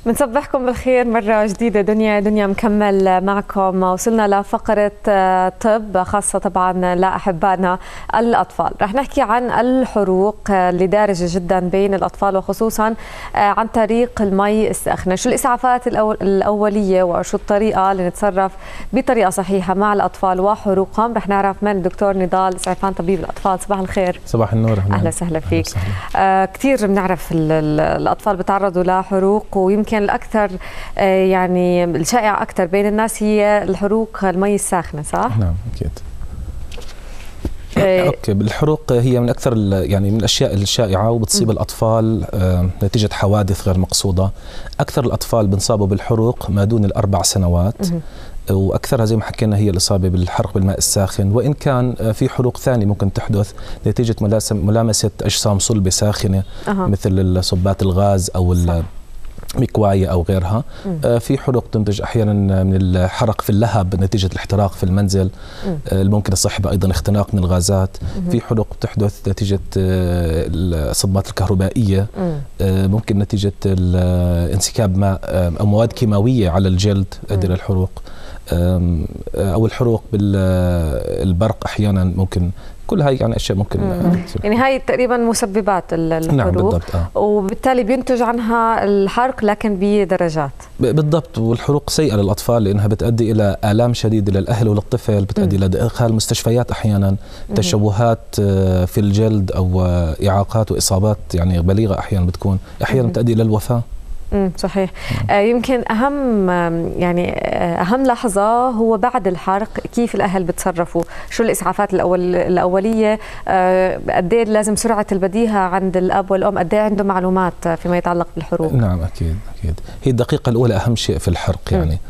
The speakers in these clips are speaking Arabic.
بنصبحكم بالخير مرة جديدة. دنيا مكمل معكم. وصلنا لفقرة طب خاصة طبعا لأحبائنا الأطفال. رح نحكي عن الحروق اللي دارجة جدا بين الأطفال وخصوصا عن طريق المي الساخنة. شو الإسعافات الأولية وشو الطريقة اللي نتصرف بطريقة صحيحة مع الأطفال وحروقهم؟ رح نعرف من الدكتور نضال سعفان طبيب الأطفال. صباح الخير. صباح النور. أهلا وسهلا فيك. كثير بنعرف الأطفال بتعرضوا لحروق، ويمكن الأكثر يعني الشائعة أكثر بين الناس هي الحروق المي الساخنة، صح؟ نعم أكيد. اوكي، الحروق هي من اكثر يعني من الاشياء الشائعه وبتصيب الاطفال نتيجه حوادث غير مقصوده. اكثر الاطفال بنصابوا بالحروق ما دون ال4 سنوات، واكثرها زي ما حكينا هي الاصابه بالحرق بالماء الساخن، وان كان في حروق ثانيه ممكن تحدث نتيجه ملامسه اجسام صلبه ساخنه مثل صبات الغاز او مكواية أو غيرها. في حروق تنتج أحيانا من الحرق في اللهب نتيجة الاحتراق في المنزل، ممكن يصاحبها أيضا اختناق من الغازات. في حروق تحدث نتيجة الصدمات الكهربائية، ممكن نتيجة انسكاب ماء أو مواد كيماوية على الجلد تؤدي للحروق، أو الحروق بالبرق أحيانا ممكن. كل هاي يعني اشياء ممكن يعني هاي تقريبا مسببات الحروق. نعم بالضبط. وبالتالي بينتج عنها الحرق لكن بدرجات. بالضبط. والحروق سيئه للاطفال لانها بتؤدي الى الام شديده للاهل وللطفل، بتؤدي الى ادخال مستشفيات احيانا، تشوهات في الجلد او اعاقات واصابات يعني بليغه احيانا بتكون، احيانا بتؤدي الى الوفاه. صحيح. يمكن أهم لحظة هو بعد الحرق، كيف الأهل بتصرفوا؟ شو الإسعافات الأولية؟ قد ايه لازم سرعة البديهة عند الأب والأم؟ قد ايه عنده معلومات فيما يتعلق بالحروق؟ نعم أكيد. هي الدقيقة الأولى أهم شيء في الحرق.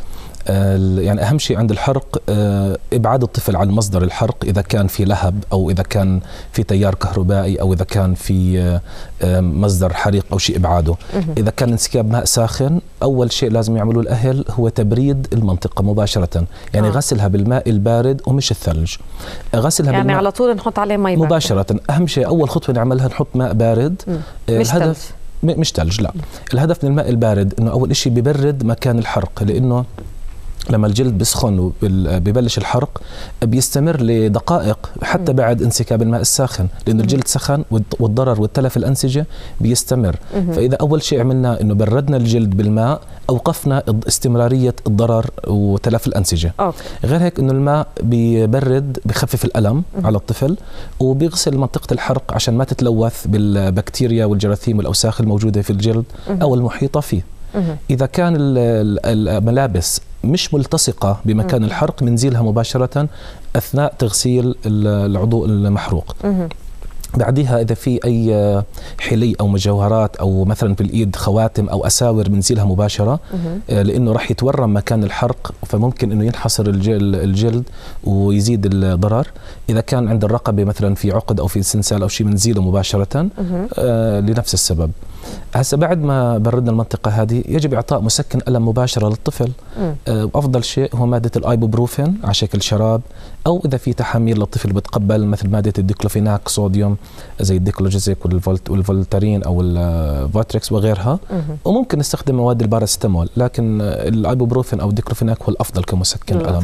يعني أهم شيء عند الحرق إبعاد الطفل عن مصدر الحرق، إذا كان في لهب أو إذا كان في تيار كهربائي أو إذا كان في مصدر حريق أو شيء إبعاده. إذا كان انسكاب ماء ساخن، أول شيء لازم يعملوه الأهل هو تبريد المنطقة مباشرة، يعني غسلها بالماء البارد ومش الثلج. غسلها يعني على طول نحط عليه مي مباشرة. أهم شيء أول خطوة نعملها نحط ماء بارد. الهدف مش ثلج، لا. الهدف من الماء البارد انه اول شيء بيبرد مكان الحرق، لانه لما الجلد بيسخن وبيبلش الحرق بيستمر لدقائق حتى بعد انسكاب الماء الساخن، لأنه الجلد سخن والضرر والتلف الأنسجة بيستمر. فإذا أول شيء عملنا إنه بردنا الجلد بالماء، أوقفنا استمرارية الضرر وتلف الأنسجة. غير هيك إنه الماء بيبرد، بخفف الألم على الطفل، وبيغسل منطقة الحرق عشان ما تتلوث بالبكتيريا والجراثيم والأوساخ الموجودة في الجلد أو المحيطة فيه. إذا كان الملابس مش ملتصقة بمكان الحرق بنزيلها مباشرة أثناء تغسيل العضو المحروق. بعدها إذا في أي حلي أو مجوهرات أو مثلا بالإيد خواتم أو أساور بنزيلها مباشرة، لأنه راح يتورم مكان الحرق، فممكن أنه ينحصر الجلد ويزيد الضرر. إذا كان عند الرقبة مثلا في عقد أو في سلسال أو شيء بنزيله مباشرة لنفس السبب. هسه بعد ما بردنا المنطقة هذه يجب إعطاء مسكن ألم مباشرة للطفل. أفضل شيء هو مادة الآيبوبروفين على شكل شراب، أو إذا في تحاميل للطفل بتقبل مثل مادة الديكلوفيناك صوديوم زي الديكلوجيزيك والفولتارين أو الفوتريكس وغيرها. وممكن نستخدم مواد الباراستامول، لكن الآيبوبروفين أو الديكلوفيناك هو الأفضل كمسكن ألم.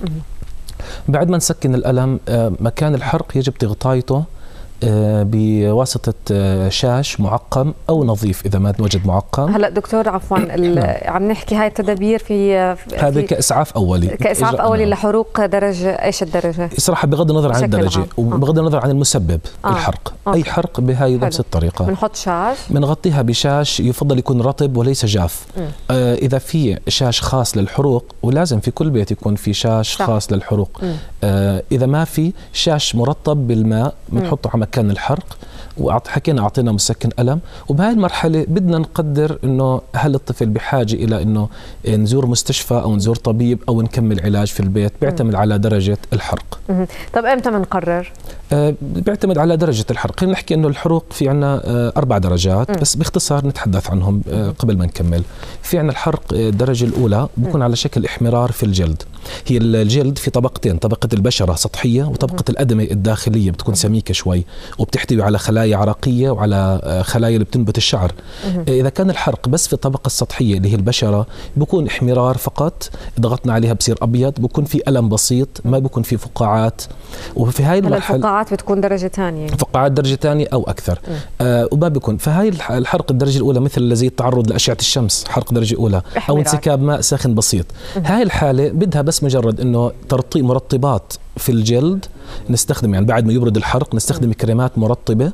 بعد ما نسكن الألم، مكان الحرق يجب تغطيته بواسطة شاش معقم أو نظيف إذا ما نوجد معقم. هلا دكتور عفوا عم نحكي هاي التدابير في هذا كإسعاف أولي. كإسعاف أولي لحروق درجة ايش الدرجة؟ صراحة بغض النظر عن الدرجة وبغض النظر عن المسبب الحرق. أي حرق بهاي نفس الطريقة. بنحط شاش، بنغطيها بشاش، يفضل يكون رطب وليس جاف. إذا في شاش خاص للحروق، ولازم في كل بيت يكون في شاش خاص للحروق. إذا ما في شاش مرطب بالماء بنحطه على مكان الحرق، وحكينا أعطينا مسكن ألم. وبهاي المرحلة بدنا نقدر إنه هل الطفل بحاجة إلى إنه نزور مستشفى أو نزور طبيب أو نكمل علاج في البيت، بيعتمد على درجة الحرق. طب إمتى بنقرر؟ بيعتمد على درجة الحرق. خلينا نحكي أنه الحروق في عنا 4 درجات بس باختصار نتحدث عنهم قبل ما نكمل. في عنا الحرق الدرجة الأولى بيكون على شكل احمرار في الجلد. هي الجلد في طبقتين، طبقة البشرة سطحية وطبقة الأدمة الداخلية بتكون سميكة شوي وبتحتوي على خلايا عرقية وعلى خلايا اللي بتنبت الشعر. إذا كان الحرق بس في الطبقة السطحية اللي هي البشرة بيكون احمرار فقط، ضغطنا عليها بصير أبيض، بيكون في ألم بسيط، ما بيكون في فقاعات. وفي هاي المرحلة الفقاعات بتكون درجة ثانية، فقاعات درجة ثانية أو أكثر. وما بيكون. فهاي الحرق الدرجة الأولى مثل زي التعرض لأشعة الشمس، حرق درجة أولى، أو انسكاب ماء ساخن بسيط. هاي الحالة بدها بس مجرد إنه ترطيب مرطبات في الجلد نستخدم، يعني بعد ما يبرد الحرق نستخدم كريمات مرطبة.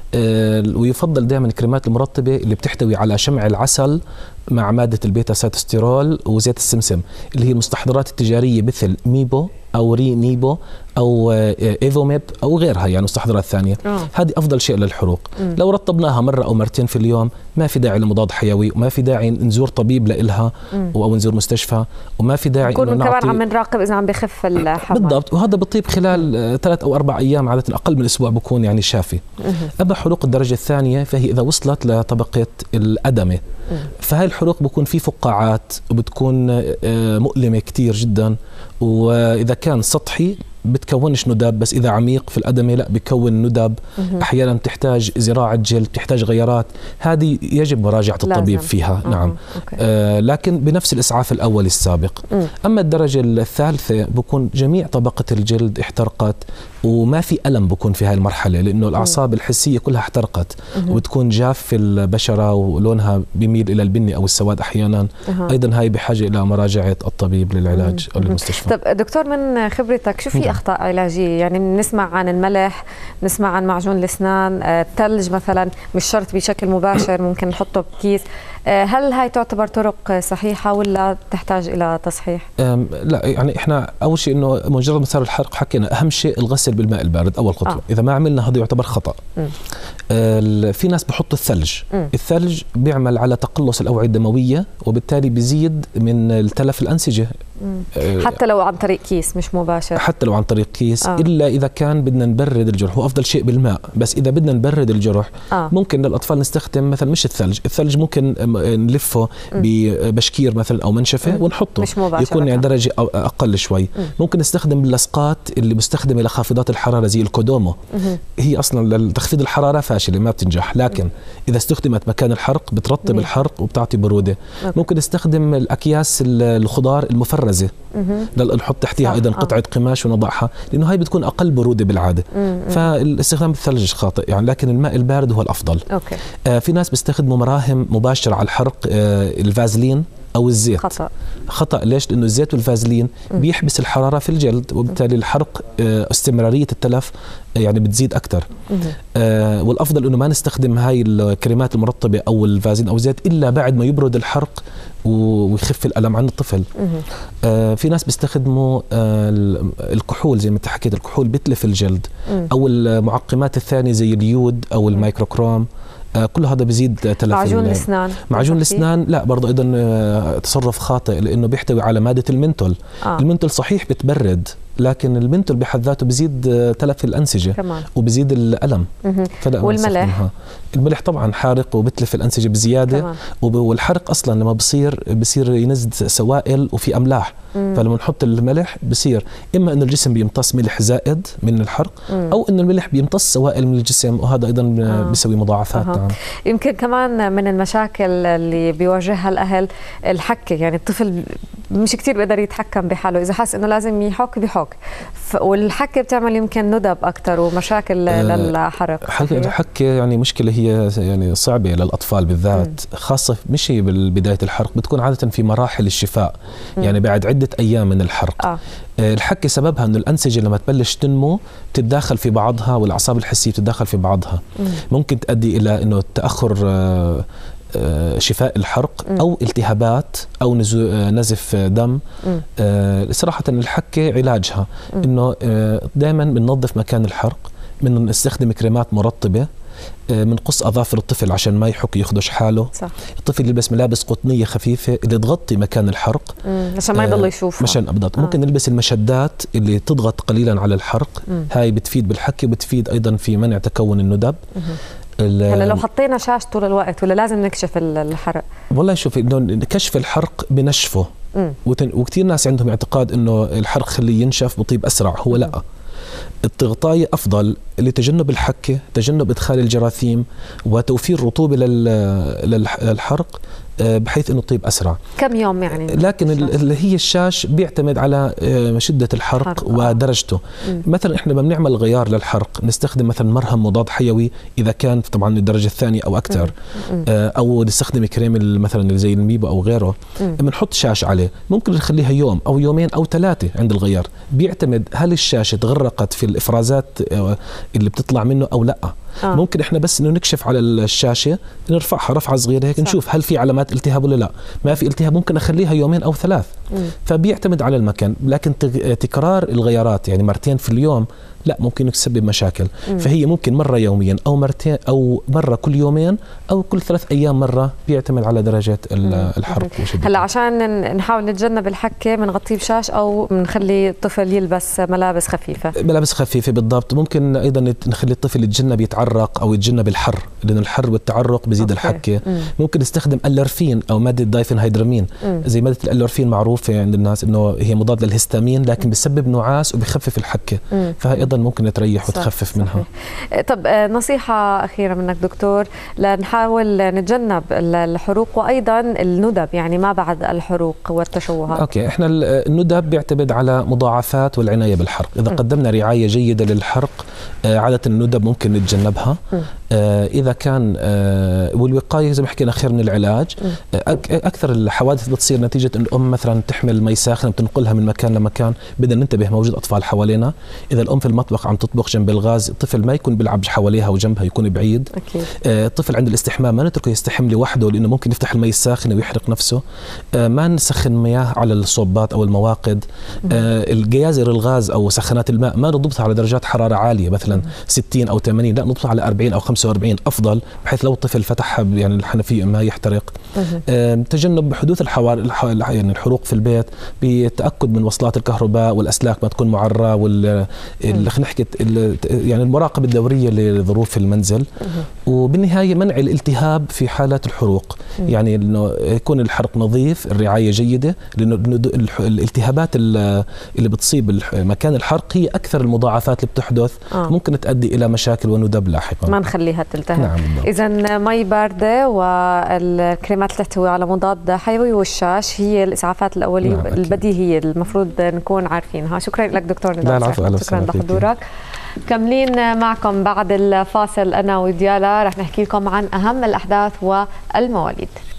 ويفضل دائما الكريمات المرطبة اللي بتحتوي على شمع العسل مع مادة البيتا ساتوستيرول وزيت السمسم، اللي هي المستحضرات التجارية مثل ميبو أو ري نيبو أو إيفوميب أو غيرها، يعني مستحضرات ثانية. هذه أفضل شيء للحروق. لو رطبناها مرة أو مرتين في اليوم ما في داعي لمضاد حيوي، وما في داعي نزور طبيب لإلها أو نزور مستشفى، وما في داعي نكون كمان عم نراقب إذا عم بخف الحمى. بالضبط. وهذا بطيب خلال 3 أو 4 أيام، عادة أقل من أسبوع بكون يعني شافي. أما حروق الدرجة الثانية فهي إذا وصلت لطبقة الأدمة، فهاي الحروق بكون في فقاعات وبتكون مؤلمة كتير جدا. وإذا كان سطحي بتكونش ندب، بس إذا عميق في الأدمة لا بيكون ندب. أحيانا بتحتاج زراعة جلد، بتحتاج غيارات، هذه يجب مراجعة الطبيب فيها. نعم. لكن بنفس الإسعاف الأول السابق. أما الدرجة الثالثة بكون جميع طبقة الجلد احترقت وما في ألم بكون في هاي المرحلة، لأنه الأعصاب الحسية كلها احترقت وبتكون جاف في البشرة ولونها بيميل إلى البني أو السواد أحيانا. أيضا هاي بحاجة إلى مراجعة الطبيب للعلاج أو للمستشفى. طب دكتور، من خبرتك شو في أخطاء علاجية؟ يعني نسمع عن الملح، نسمع عن معجون الأسنان، الثلج مثلا مش شرط بشكل مباشر، ممكن نحطه بكيس. هل هاي تعتبر طرق صحيحة ولا تحتاج إلى تصحيح؟ لا، يعني إحنا أول شيء إنه مجرد مسار الحرق حكينا أهم شيء الغسل بالماء البارد أول خطوة. إذا ما عملنا هذا يعتبر خطأ. في ناس بحطوا الثلج. الثلج بيعمل على تقلص الأوعية الدموية وبالتالي بيزيد من التلف الأنسجة. حتى لو عن طريق كيس مش مباشر، حتى لو عن طريق كيس. إلا إذا كان بدنا نبرد الجرح، هو أفضل شيء بالماء، بس إذا بدنا نبرد الجرح ممكن للأطفال نستخدم مثلا مش الثلج ممكن نلفه ببشكير مثلا أو منشفة ونحطه يكون يعني درجة أقل شوي. ممكن نستخدم اللصقات اللي مستخدمة لخافضات الحرارة زي الكودومو. هي أصلا لتخفيض الحرارة فاشلة ما بتنجح، لكن إذا استخدمت مكان الحرق بترطب الحرق وبتعطي برودة. ممكن نستخدم الأكياس الخضار المفرزة، نحط تحتها أيضا قطعة قماش ونضعها، لأنه هاي بتكون أقل برودة بالعادة. فالاستخدام الثلج خاطئ يعني، لكن الماء البارد هو الأفضل. في ناس بيستخدموا مراهم مباشرة على الحرق، الفازلين أو الزيت. خطأ. ليش؟ لأنه الزيت والفازلين بيحبس الحرارة في الجلد وبالتالي الحرق استمرارية التلف يعني بتزيد أكثر. والأفضل أنه ما نستخدم هاي الكريمات المرطبة أو الفازلين أو الزيت إلا بعد ما يبرد الحرق ويخف الألم عن الطفل. في ناس بيستخدموا الكحول زي ما انت حكيت، الكحول بتلف الجلد، أو المعقمات الثانية زي اليود أو الميكروكروم. كل هذا بيزيد تلف. معجون الأسنان. معجون الأسنان لا، برضه أيضا تصرف خاطئ، لأنه بيحتوي على مادة المنتول. المنتول صحيح بتبرد، لكن المنتول بحد ذاته بزيد تلف الأنسجة كمان وبزيد الألم. والملح؟ الملح طبعا حارق وبتلف الأنسجة بزيادة. والحرق أصلا لما بصير ينزل سوائل وفي أملاح. فلما نحط الملح بصير إما أن الجسم بيمتص ملح زائد من الحرق، أو أن الملح بيمتص سوائل من الجسم، وهذا أيضا بيسوي مضاعفات. يمكن كمان من المشاكل اللي بيواجهها الأهل الحكة، يعني الطفل مش كتير بيقدر يتحكم بحاله، إذا حس إنه لازم يحك بيحك، والحكة بتعمل يمكن ندب أكتر ومشاكل للحرق. الحكة يعني مشكلة هي يعني صعبة للأطفال بالذات، خاصة مش هي بالبداية الحرق، بتكون عادة في مراحل الشفاء، يعني بعد عدة أيام من الحرق. الحكة سببها أنه الأنسجة لما تبلش تنمو تتداخل في بعضها، والأعصاب الحسية تتداخل في بعضها. ممكن تؤدي إلى أنه تأخر شفاء الحرق أو التهابات أو نزف دم. صراحة الحكة علاجها إنه دائما بننظف مكان الحرق، بنستخدم كريمات مرطبة بنقص اظافر الطفل عشان ما يحك يخدش حاله. صح. الطفل يلبس ملابس قطنيه خفيفه اللي تغطي مكان الحرق عشان ما يضل يشوفها. مشان بالضبط. ممكن نلبس المشدات اللي تضغط قليلا على الحرق. هاي بتفيد بالحكي وبتفيد ايضا في منع تكون الندب. هلا لو حطينا شاش طول الوقت ولا لازم نكشف الحرق؟ والله شوفي انه كشف الحرق بنشفه، وكثير ناس عندهم اعتقاد انه الحرق خليه ينشف بطيب اسرع، هو لا، التغطاية أفضل لتجنب الحكة، تجنب إدخال الجراثيم وتوفير رطوبة للحرق بحيث أنه يطيب أسرع. كم يوم يعني؟ لكن اللي هي الشاش بيعتمد على شدة الحرق ودرجته. مثلا إحنا لما بنعمل غيار للحرق نستخدم مثلا مرهم مضاد حيوي إذا كان طبعا الدرجة الثانية أو أكثر، أو نستخدم كريم مثلا زي الميبو أو غيره، بنحط شاش عليه، ممكن نخليها يوم أو يومين أو 3 عند الغيار، بيعتمد هل الشاشة تغرقت في الإفرازات اللي بتطلع منه أو لا. ممكن احنا بس انه نكشف على الشاشه، نرفعها رفعه صغيره هيك، نشوف هل في علامات التهاب ولا لا. ما في التهاب ممكن اخليها يومين او 3. فبيعتمد على المكان. لكن تكرار الغيارات يعني مرتين في اليوم لا، ممكن تسبب مشاكل. فهي ممكن مره يوميا او مرتين او مره كل يومين او كل 3 أيام مره، بيعتمد على درجه الحرق وشدته. هلا عشان نحاول نتجنب الحكه بنغطيه بشاش او بنخلي الطفل يلبس ملابس خفيفه. ملابس خفيفه بالضبط. ممكن ايضا نخلي الطفل يتجنب يتعرق او يتجنب الحر، لأن الحر والتعرق بزيد الحكة. ممكن نستخدم اللورفين أو مادة دايفنهيدرامين. زي مادة اللورفين معروفة عند الناس إنه هي مضاد للهستامين، لكن بيسبب نعاس وبيخفف الحكة، فهي أيضا ممكن تريح وتخفف منها. طب نصيحة أخيرة منك دكتور لنحاول نتجنب الحروق وأيضا الندب، يعني ما بعد الحروق والتشوهات. أوكي، إحنا الندب بيعتمد على مضاعفات والعناية بالحرق. إذا قدمنا رعاية جيدة للحرق عادة الندب ممكن نتجنبها. إذا كان والوقاية زي ما حكينا خير من العلاج. أكثر الحوادث بتصير نتيجة أن الأم مثلا تحمل مي ساخنة وتنقلها من مكان لمكان، بدنا ننتبه موجود أطفال حوالينا. إذا الأم في المطبخ عم تطبخ جنب الغاز، الطفل ما يكون بيلعب حواليها وجنبها، يكون بعيد. الطفل عند الاستحمام ما نتركه يستحم لوحده، لأنه ممكن يفتح المي الساخنة ويحرق نفسه. ما نسخن مياه على الصوبات أو المواقد. الجيازر الغاز أو سخانات الماء ما نضبطها على درجات حرارة عالية مثلا 60 أو 80، لا نضبطها على 40 أو 45 أفضل، بحيث لو الطفل فتحها يعني الحنفية ما يحترق. تجنب حدوث يعني الحروق في البيت بالتأكد من وصلات الكهرباء والأسلاك ما تكون معرة، نحكي يعني المراقبة الدورية لظروف المنزل. وبالنهاية منع الالتهاب في حالات الحروق، يعني إنه يكون الحرق نظيف، الرعاية جيدة، لأنه الالتهابات اللي بتصيب مكان الحرق هي أكثر المضاعفات اللي بتحدث، ممكن تؤدي إلى مشاكل وندب لاحقا. ما نخليها تلتهب. نعم. إذن مي باردة والكريمات اللي تحتوي على مضاد حيوي والشاش هي الإسعافات الأولية البديهية المفروض نكون عارفينها. شكرا لك دكتور ندى. شكرا لحضورك. كملين معكم بعد الفاصل أنا وديالا رح نحكي لكم عن أهم الأحداث والمواليد.